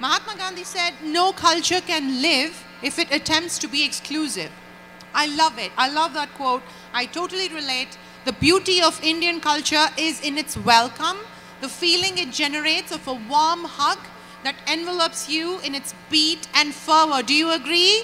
Mahatma Gandhi said, no culture can live if it attempts to be exclusive. I love it. I love that quote. I totally relate. The beauty of Indian culture is in its welcome, the feeling it generates of a warm hug that envelopes you in its beat and fervor. Do you agree?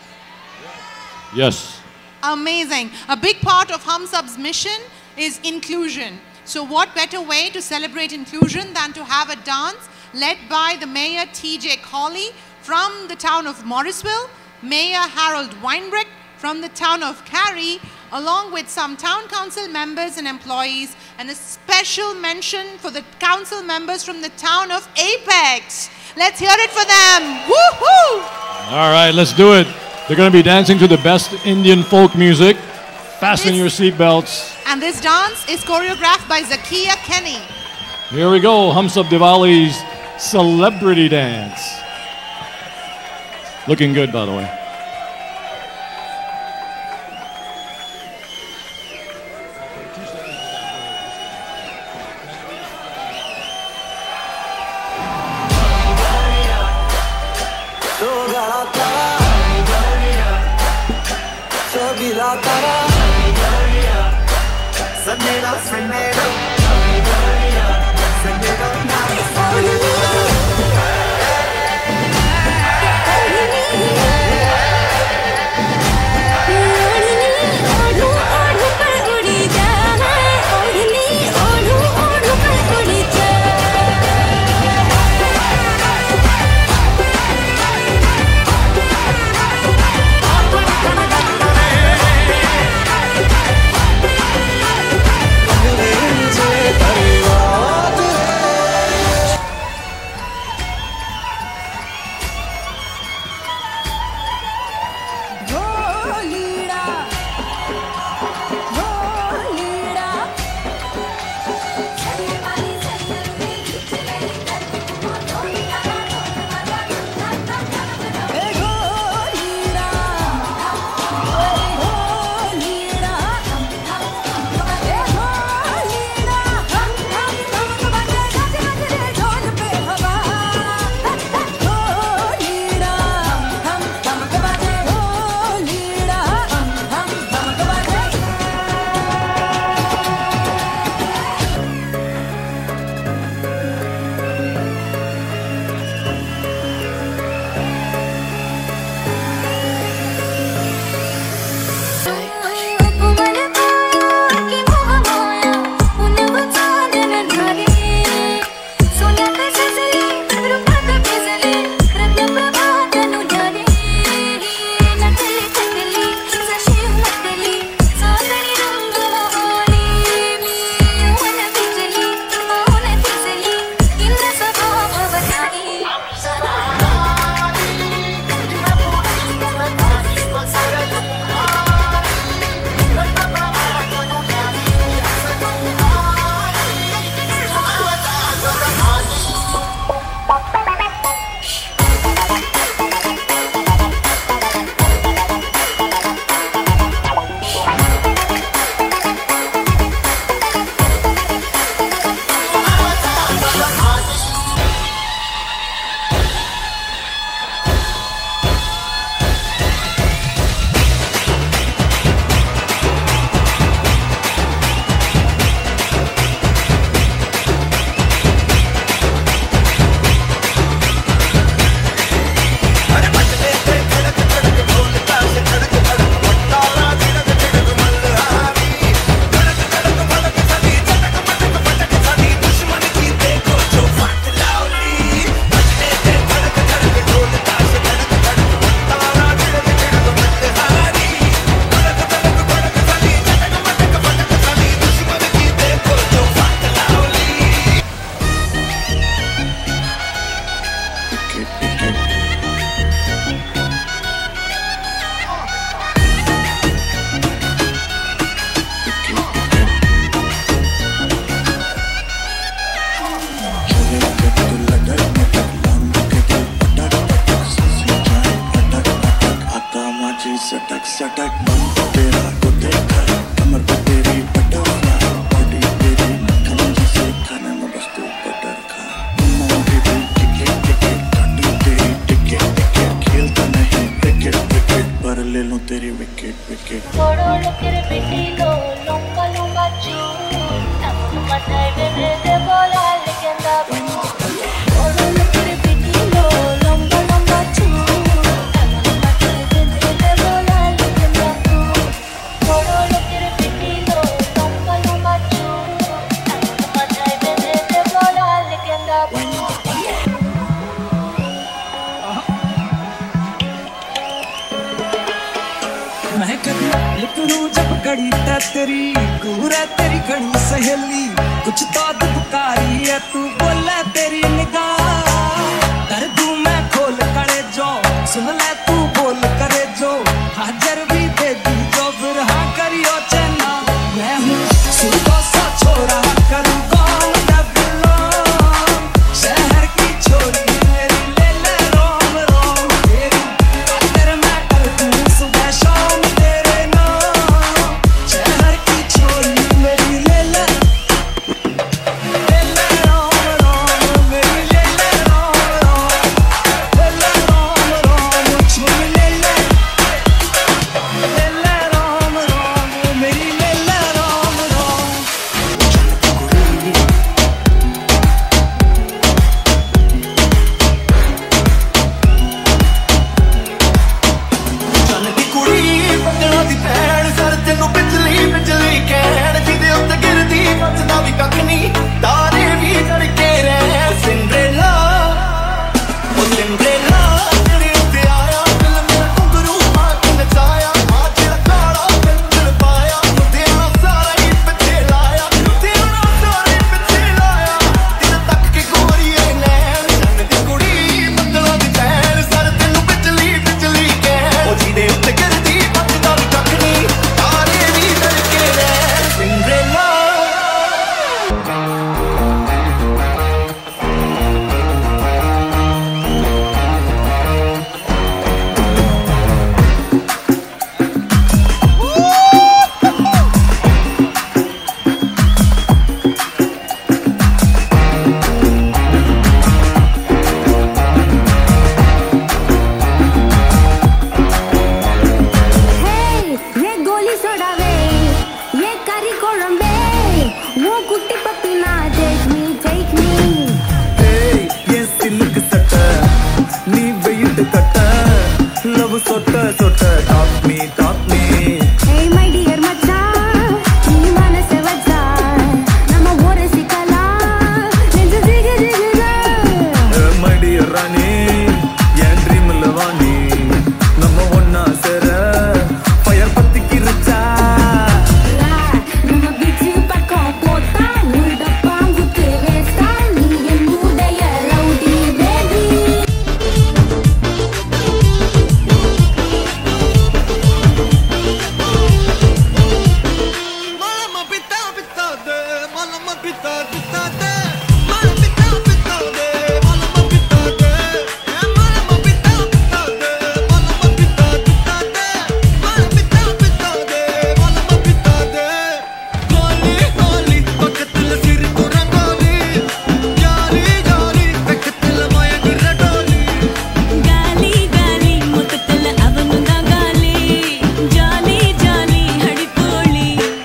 Yes. Amazing. A big part of Hum Sub's mission is inclusion. So what better way to celebrate inclusion than to have a dance led by the Mayor T.J. Colley from the town of Morrisville, Mayor Harold Weinbrecht from the town of Cary, along with some town council members and employees, and a special mention for the council members from the town of Apex. Let's hear it for them. Woohoo! All right, let's do it. They're going to be dancing to the best Indian folk music. Fasten your seatbelts. And this dance is choreographed by Zakyya Kenny. Here we go, Hum Sub Diwali's celebrity dance. Looking good, by the way. तेरी विकेट विकेट बड़ो लोकेर बेटी लो लंबा लंबा चूल तमन माথায় বেঁধে দেব লাল গেন্দা ফুল বড় লোকের বেটি লো লম্বা লম্বা চুল তমন মাথায় বেঁধে দেব লাল গেন্দা ফুল বড় লোকের বেটি লো লম্বা লম্বা চুল তমন মাথায় বেঁধে দেব লাল গেন্দা ফুল मैं कभी लिखूं जब घड़ी तेरी घूरे तेरी घड़ी सहेली कुछ तो दुकारी है तू बोले तेरी निगाह कर दूं मैं खोल करे जो सुन ले तू बोल करे जो हाजर भी दे दी जो फिर हाँ करियो चेना मैं हूँ सुबह सा छोरा करूँ कौन डबलों शहर की छोरी मेरी ले ले रोम रोम तेरी तेरे मैं कर दूँ सुबह शाम तेरे नाम शहर की छोरी मेरी ले ले रोम रोम मेरी ले ले रोम रोम छोरी ले ले रोम रोम मेरी ले ले रोम रोम चलती कुड़ी बंगला दी भैन सर तेनू बिजली बिजली कहण जिदे उत्ते गिरदी बचदा भी कख नहीं तारे भी तड़के रहे सिंड्रेला ओ सिंड्रेला तेरे उत्ते आया दिल मेरा घुंघरू हाथ नचाया आज काला कंजर पाया तेरा सारा ही पिछे लाया तेरा सारा ही पिछे लाया तेरे तक के गोरिए नैन चलती कुड़ी बंगला दी भैन सर तेनू बिजली बिजली कहण ओ जिदे उत्ते गिरदी बचदा भी कख नहीं तारे भी तड़के रहे सिंड्रेला ये गोली सोडावे ये करी कोळंबे वो कुट्टी पप्पी ना take me Hey, ये सिल्क सट नी वेट कट लव सोट सोट talk me hey my dear மச்சான் நீ மனச வச்சா நம்ம ஒரு சிக்கலா நெஞ்சு ஜிகு ஜிகுதா my dear ராணி என் ட்ரீம் லவானி நம்ம ஒண்ணா சேர ஃபயர் பத்தி கிரிச்சா நம்ம பீச்சு பக்கம் போட்டா உள்ள பாங்குக்கு வேஸ்டா நீ என்னுடைய rowdy baby Malama pita pita de, malama pita pita de, malama pita pita de, malama pita de, malama pita pita de, malama pita pita de, malama pita pita de, malama pita de. Goli goli, பக்கத்துல சிரிப்பு rangoli, jolly jolly, பக்கத்துல மயங்குற டோலி. गाली गाली मुततल அவனுங்க गाली जाली जाली हड़पोली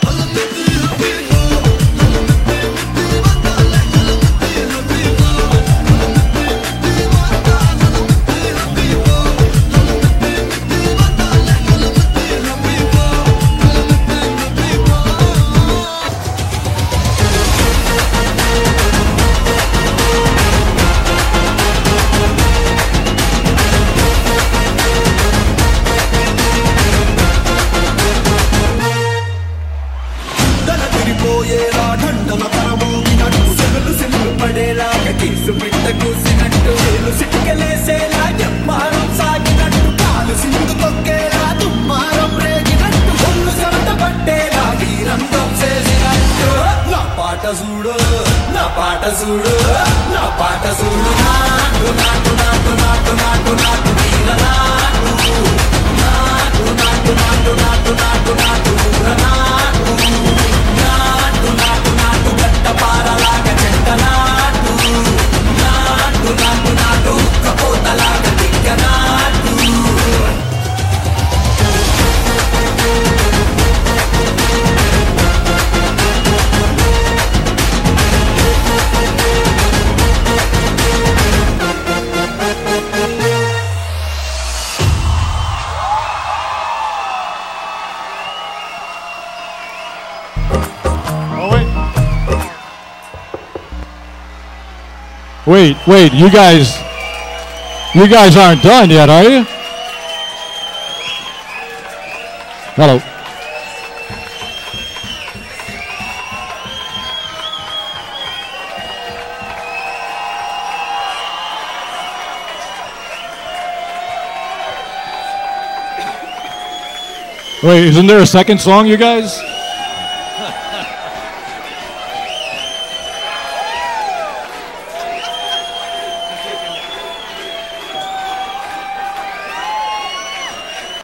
దన తిరిపోయేలా ఢండన తరమోగినట్టు సెగలు సిగ్గు పడేలాగా కీసు పిట్ట కూసినట్టు వేలు సిటికలేసేలా ఎమ్మారం సాగినట్టు కాలు సింగు తొక్కేలా దుమ్మారం రేగినట్టు ఒళ్ళు సొంత పట్టేలా వీరంతం చేసినట్టు నా పాట చూడు నా పాట చూడు నా పాట చూడు నాటు నాటు నాటు నాటు నాటు నాటు వీర నాటు నాటు నాటు నాటు నాటు నాటు నాటు ఊర నాటు నాటు నాటు నాటు గట్ట పారలాగా చెట్ట నాటు నాటు నాటు నాటు కపోతలాగా దిగ్గ నాటు Wait, you guys aren't done yet, are you? Hello. Wait, isn't there a second song, you guys?